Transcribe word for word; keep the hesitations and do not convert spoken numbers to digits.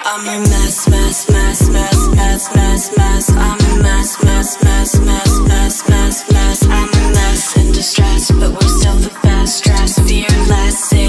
I'm a mess, mess, mess, mess, mess, mess, mess. I'm a mess, mess, mess, mess, mess, mess, mess. I'm a mess in distress, but we're still the best. Stress, fearless.